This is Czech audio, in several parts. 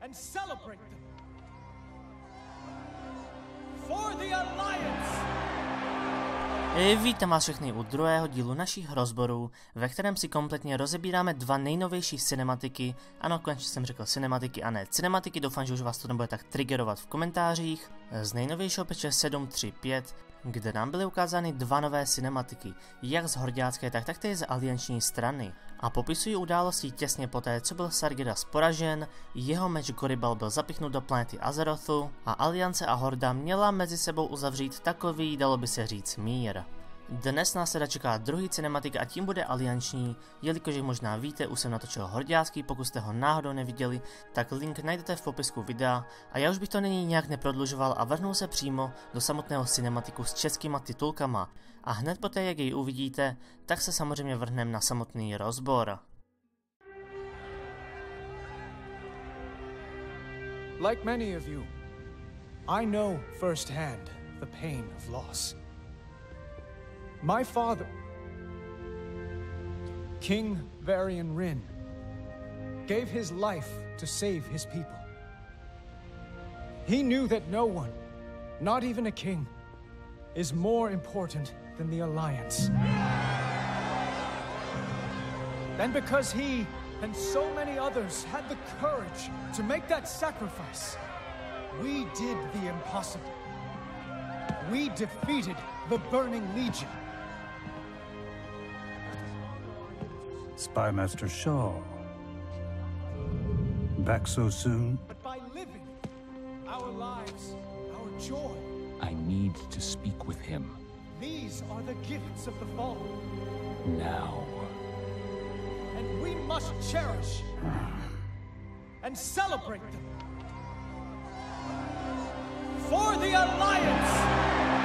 and celebrate them. For the Alliance! Vítám vás všechny u druhého dílu našich rozborů, ve kterém si kompletně rozebíráme dva nejnovější cinematiky. Ano, konečně jsem řekl cinematiky a ne cinematiky, doufám, že už vás to nebude tak triggerovat v komentářích. Z nejnovějšího patche 7.3.5, kde nám byly ukázány dva nové cinematiky, jak z horďácké, tak taktéž z alianční strany. A popisují události těsně poté, co byl Sargeras poražen, jeho meč Goribal byl zapichnut do planety Azerothu a Aliance a Horda měla mezi sebou uzavřít takový, dalo by se říct, mír. Dnes nás teda čeká druhý cinematik a tím bude alianční, jelikož jak možná víte, už jsem natočil horďácký, pokud jste ho náhodou neviděli, tak link najdete v popisku videa a já už bych to nyní nějak neprodlužoval a vrhnul se přímo do samotného cinematiku s českýma titulkama a hned poté, jak jej uvidíte, tak se samozřejmě vrhneme na samotný rozbor. Like many of you, I know firsthand the pain of loss. My father, King Varian Rin, gave his life to save his people. He knew that no one, not even a king, is more important than the Alliance. And because he and so many others had the courage to make that sacrifice, we did the impossible. We defeated the Burning Legion. Spymaster Shaw. Back so soon? But by living our lives, our joy. I need to speak with him. These are the gifts of the fallen. Now. And we must cherish and celebrate them. For the Alliance!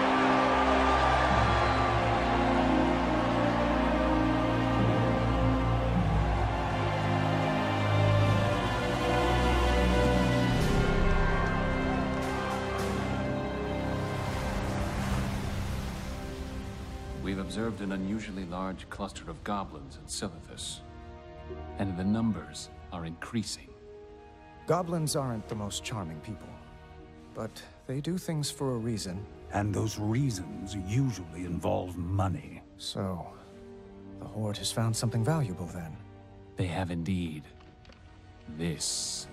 We've observed an unusually large cluster of goblins in Silithus, and the numbers are increasing. Goblins aren't the most charming people, but they do things for a reason. And those reasons usually involve money. So, the Horde has found something valuable then. They have indeed. This.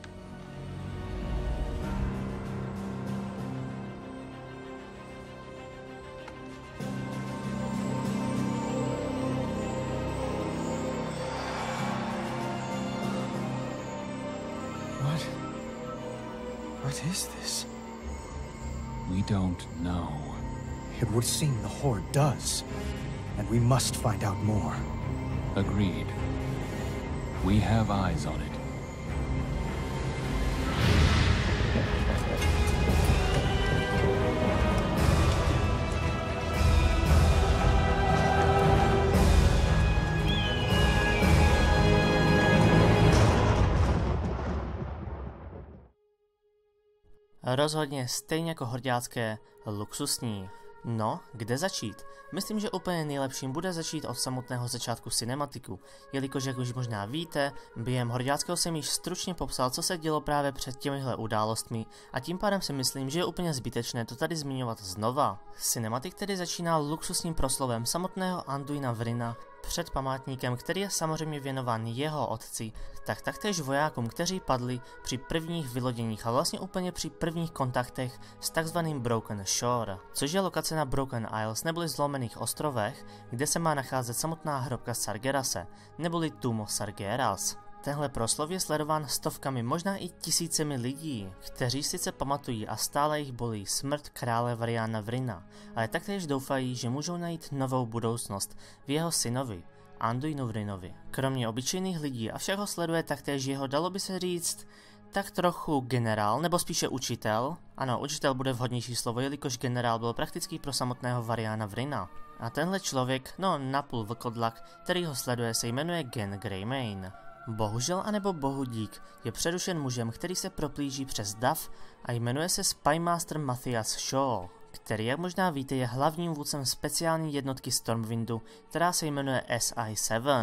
What is this? We don't know. It would seem the Horde does, and we must find out more. Agreed. We have eyes on it. Rozhodně stejně jako horďácké, luxusní. No, kde začít? Myslím, že úplně nejlepším bude začít od samotného začátku cinematiku, jelikož jak už možná víte, během horďáckého jsem již stručně popsal, co se dělo právě před těmihle událostmi a tím pádem si myslím, že je úplně zbytečné to tady zmiňovat znova. Cinematik tedy začíná luxusním proslovem samotného Anduina Vrina před památníkem, který je samozřejmě věnován jeho otci, tak taktéž vojákům, kteří padli při prvních vyloděních a vlastně úplně při prvních kontaktech s takzvaným Broken Shore, což je lokace na Broken Isles neboli zlomených ostrovech, kde se má nacházet samotná hrobka Sargerase, neboli Tomb of Sargeras. Tenhle proslov je sledován stovkami, možná i tisícemi lidí, kteří sice pamatují a stále jich bolí smrt krále Variana Vrina, ale taktéž doufají, že můžou najít novou budoucnost v jeho synovi, Anduinu Vrinovi. Kromě obyčejných lidí avšak ho sleduje taktéž jeho, dalo by se říct, tak trochu generál, nebo spíše učitel. Ano, učitel bude vhodnější slovo, jelikož generál byl praktický pro samotného Variana Vrina. A tenhle člověk, no napůl vlkodlak, který ho sleduje, se jmenuje Gen Greymane. Bohužel anebo bohudík je přerušen mužem, který se proplíží přes dav a jmenuje se Spymaster Matthias Shaw, který, jak možná víte, je hlavním vůdcem speciální jednotky Stormwindu, která se jmenuje SI-7.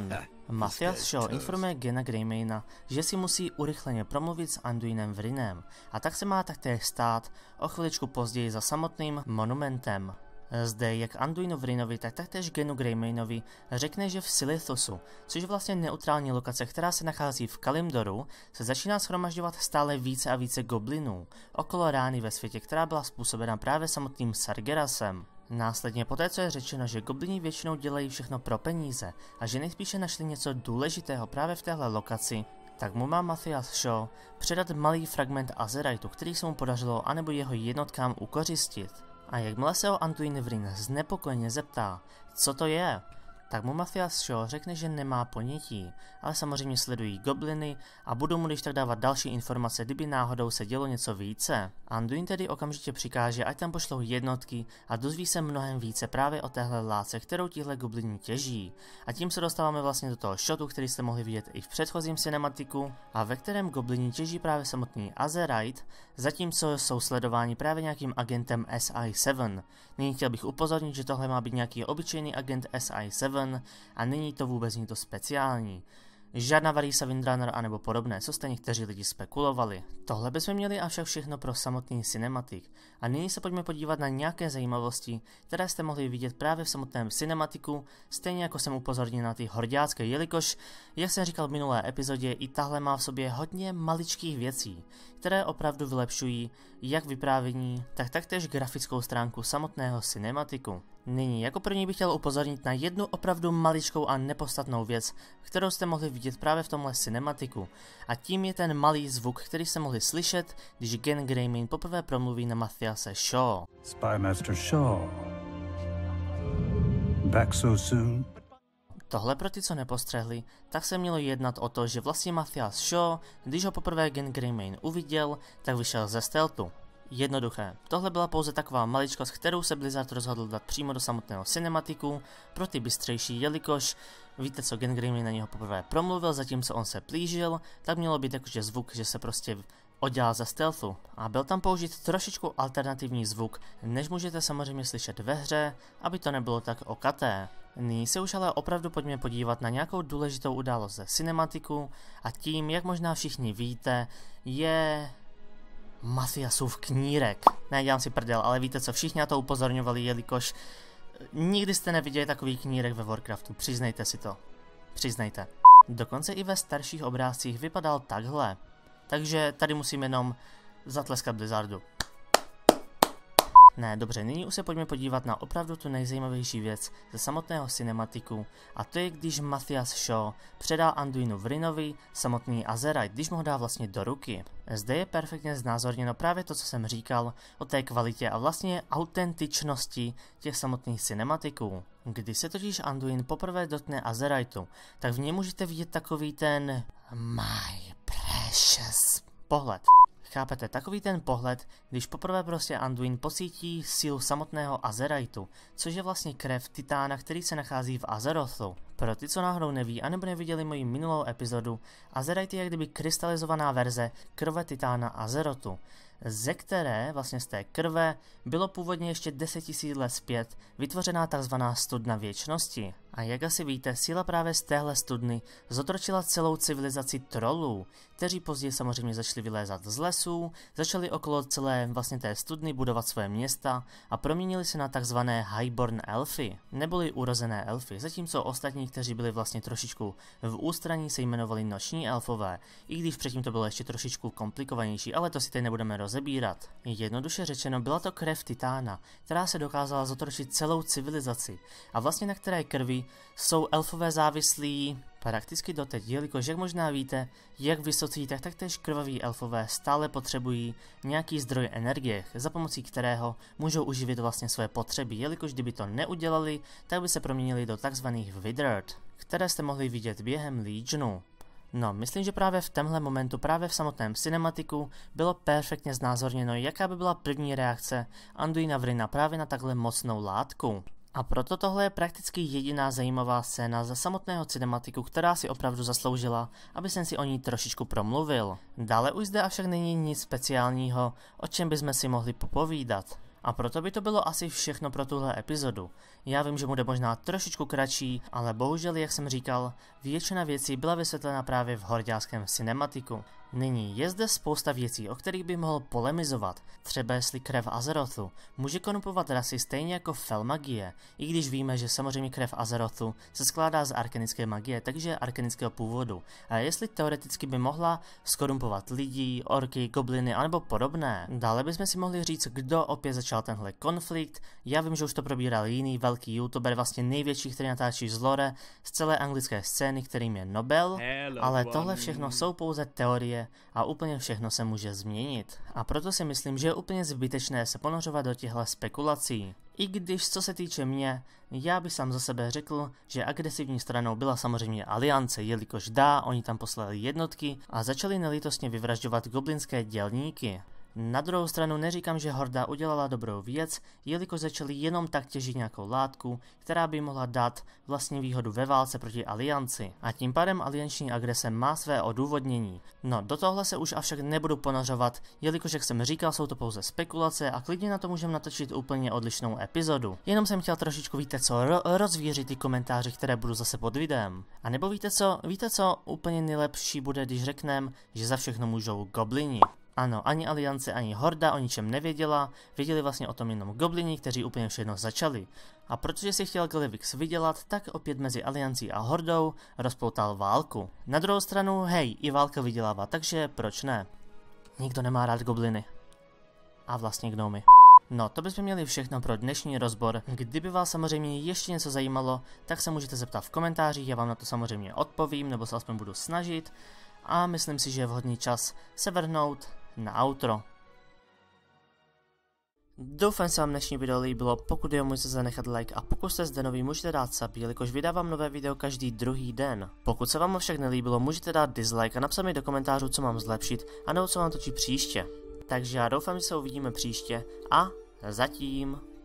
Matthias Shaw informuje Gena Greymana, že si musí urychleně promluvit s Anduinem Wrynem a tak se má taktéž stát o chviličku později za samotným monumentem. Zde jak Anduinu Wrynovi, tak taktéž Genu Greymanovi řekne, že v Silithusu, což je vlastně neutrální lokace, která se nachází v Kalimdoru, se začíná shromažďovat stále více a více goblinů okolo rány ve světě, která byla způsobena právě samotným Sargerasem. Následně poté, co je řečeno, že goblini většinou dělají všechno pro peníze a že nejspíše našli něco důležitého právě v téhle lokaci, tak mu má Matthias Shaw předat malý fragment Azeritu, který se mu podařilo anebo jeho jednotkám ukořistit. A jakmile se ho Anduin Wryn znepokojeně zeptá, co to je, tak mu Matthias Shaw řekne, že nemá ponětí, ale samozřejmě sledují gobliny a budou mu když tak dávat další informace, kdyby náhodou se dělo něco více. Anduin tedy okamžitě přikáže, ať tam pošlou jednotky a dozví se mnohem více právě o téhle látce, kterou tihle goblini těží. A tím se dostáváme vlastně do toho shotu, který jste mohli vidět i v předchozím cinematiku a ve kterém goblini těží právě samotný Azerite, zatímco jsou sledováni právě nějakým agentem SI7. Nyní chtěl bych upozornit, že tohle má být nějaký obyčejný agent SI7 a není to vůbec nic speciální. Žádná Varýsa Windrunner anebo podobné, co jste někteří lidi spekulovali. Tohle bychom měli avšak všechno pro samotný cinematik. A nyní se pojďme podívat na nějaké zajímavosti, které jste mohli vidět právě v samotném cinematiku, stejně jako jsem upozornil na ty horďácké, jelikož, jak jsem říkal v minulé epizodě, i tahle má v sobě hodně maličkých věcí, které opravdu vylepšují jak vyprávění, tak taktéž grafickou stránku samotného cinematiku. Nyní jako první bych chtěl upozornit na jednu opravdu maličkou a nepodstatnou věc, kterou jste mohli vidět právě v tomhle cinematiku. A tím je ten malý zvuk, který jste mohli slyšet, když Gen Greyman poprvé promluví na Matthiase Shaw. Spymaster Shaw. Back so soon? Tohle pro ty, co nepostřehli, tak se mělo jednat o to, že vlastně Matthias Shaw, když ho poprvé Gen Greyman uviděl, tak vyšel ze stealthu. Jednoduché. Tohle byla pouze taková maličkost, kterou se Blizzard rozhodl dát přímo do samotného cinematiku pro ty bystřejší, jelikož víte co, Gen Greyman na něho poprvé promluvil, zatímco on se plížil, tak mělo být jakože zvuk, že se prostě oddělal ze stealthu. A byl tam použit trošičku alternativní zvuk, než můžete samozřejmě slyšet ve hře, aby to nebylo tak okaté. Nyní se už ale opravdu pojďme podívat na nějakou důležitou událost ze cinematiku a tím, jak možná všichni víte, je Matthiasův knírek. Ne, dělám si prdel, ale víte co, všichni na to upozorňovali, jelikož nikdy jste neviděli takový knírek ve Warcraftu, přiznejte si to. Přiznejte. Dokonce i ve starších obrázcích vypadal takhle. Takže tady musím jenom zatleskat Blizzardu. Ne, dobře, nyní už se pojďme podívat na opravdu tu nejzajímavější věc ze samotného cinematiku a to je, když Matthias Shaw předá Anduinu Wrynovi samotný Azerite, když mu ho dá vlastně do ruky. Zde je perfektně znázorněno právě to, co jsem říkal o té kvalitě a vlastně autentičnosti těch samotných cinematiků. Když se totiž Anduin poprvé dotkne Azeritu, tak v něm můžete vidět takový ten my precious pohled. Chápete, takový ten pohled, když poprvé prostě Anduin pocítí sílu samotného Azeritu, což je vlastně krev Titána, který se nachází v Azerothu. Pro ty, co náhodou neví, anebo neviděli moji minulou epizodu, Azerite je jak kdyby krystalizovaná verze krve Titána Azerothu, ze které, vlastně z té krve, bylo původně ještě 10 000 let zpět vytvořená tzv. Studna věčnosti. A jak asi víte, síla právě z téhle studny zotročila celou civilizaci trollů, kteří později samozřejmě začali vylézat z lesů, začali okolo celé vlastně té studny budovat své města a proměnili se na tzv. Highborn elfy, neboli urozené elfy, zatímco ostatní, kteří byli vlastně trošičku v ústraní, se jmenovali noční elfové, i když předtím to bylo ještě trošičku komplikovanější, ale to si teď nebudeme rozebírat. Jednoduše řečeno, byla to krev Titána, která se dokázala zotročit celou civilizaci a vlastně na které krvi jsou elfové závislí prakticky doteď, jelikož jak možná víte, jak vysocí, tak taktéž krvaví elfové stále potřebují nějaký zdroj energie, za pomocí kterého můžou uživit vlastně své potřeby, jelikož kdyby to neudělali, tak by se proměnili do takzvaných Withered, které jste mohli vidět během Legionu. No, myslím, že právě v tomhle momentu, právě v samotném cinematiku, bylo perfektně znázorněno, jaká by byla první reakce Anduina Wryna právě na takhle mocnou látku. A proto tohle je prakticky jediná zajímavá scéna ze samotného cinematiku, která si opravdu zasloužila, aby jsem si o ní trošičku promluvil. Dále už zde avšak není nic speciálního, o čem bychom si mohli popovídat. A proto by to bylo asi všechno pro tuhle epizodu. Já vím, že bude možná trošičku kratší, ale bohužel, jak jsem říkal, většina věcí byla vysvětlena právě v Horďáckém cinematiku. Nyní je zde spousta věcí, o kterých by mohl polemizovat, třeba jestli krev Azerothu může korupovat rasy stejně jako fel magie, i když víme, že samozřejmě krev Azerothu se skládá z arkenické magie, takže arkenického původu, a jestli teoreticky by mohla skorumpovat lidi, orky, gobliny anebo podobné. Dále bychom si mohli říct, kdo opět začal tenhle konflikt. Já vím, že už to probíral jiný velký youtuber, vlastně největší, který natáčí z lore z celé anglické scény, kterým je Nobel, ale tohle všechno jsou pouze teorie a úplně všechno se může změnit. A proto si myslím, že je úplně zbytečné se ponořovat do těchto spekulací. I když, co se týče mě, já bych sám za sebe řekl, že agresivní stranou byla samozřejmě Aliance, jelikož oni tam poslali jednotky a začali nelítostně vyvražďovat goblinské dělníky. Na druhou stranu neříkám, že Horda udělala dobrou věc, jelikož začali jenom tak těžit nějakou látku, která by mohla dát vlastní výhodu ve válce proti Alianci. A tím pádem alianční agrese má své odůvodnění. No, do tohle se už avšak nebudu ponořovat, jelikož, jak jsem říkal, jsou to pouze spekulace a klidně na to můžeme natočit úplně odlišnou epizodu. Jenom jsem chtěl trošičku, víte co, rozvířit ty komentáře, které budu zase pod videem. A nebo víte co, úplně nejlepší bude, když řekneme, že za všechno můžou goblini. Ano, ani Aliance, ani Horda o ničem nevěděla, věděli vlastně o tom jenom goblini, kteří úplně všechno začali. A protože si chtěl Glivix vydělat, tak opět mezi Aliancí a Hordou rozpoutal válku. Na druhou stranu, hej, i válka vydělává, takže proč ne? Nikdo nemá rád gobliny. A vlastně gnomy. No, to bychom měli všechno pro dnešní rozbor. Kdyby vás samozřejmě ještě něco zajímalo, tak se můžete zeptat v komentářích, já vám na to samozřejmě odpovím, nebo se aspoň budu snažit. A myslím si, že je vhodný čas se vrhnout na outro. Doufám, že se vám dnešní video líbilo, pokud jo, můžete zanechat like a pokud jste zde nový, můžete dát sub, jelikož vydávám nové video každý druhý den. Pokud se vám však nelíbilo, můžete dát dislike a napsat mi do komentářů, co mám zlepšit, anebo co mám točit příště. Takže já doufám, že se uvidíme příště a zatím